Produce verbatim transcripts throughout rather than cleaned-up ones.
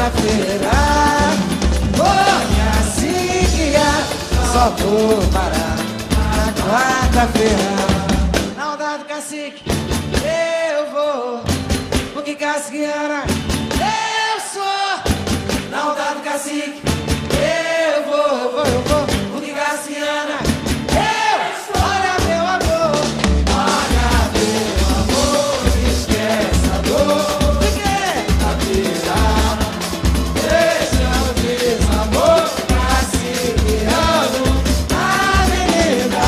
quarta-feira. Ô, cacique, só vou parar na quarta-feira. Na onda do cacique eu vou, porque casquiana eu sou. Na onda do cacique eu vou, eu vou, eu vou, porque casquiana eu sou. Olha meu amor, olha meu amor, esquece a dor. De que? A vida, deixa o desamor. Caciquiano, a menina,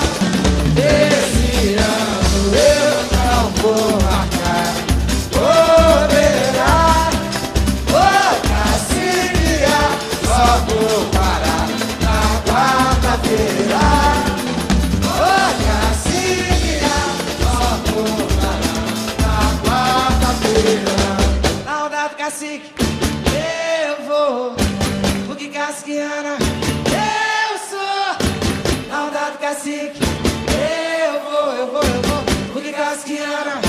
esse ano eu não vou marcar bobeira. Ô, cacique, só vou parar na quarta-feira. Ô, cacique, só vou parar na quarta-feira. Na onda do cacique eu vou, porque casquiana eu sou. Na onda do cacique eu vou, eu vou, eu vou, porque casquiana